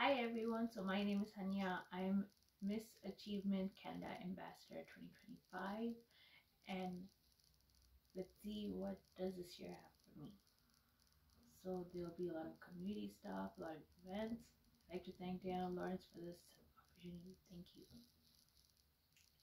Hi everyone, so my name is Hunyah. I'm Miss Achievement Canada Ambassador 2025, and let's see what does this year have for me. So there'll be a lot of community stuff, a lot of events. I'd like to thank Daniel Lawrence for this opportunity. Thank you.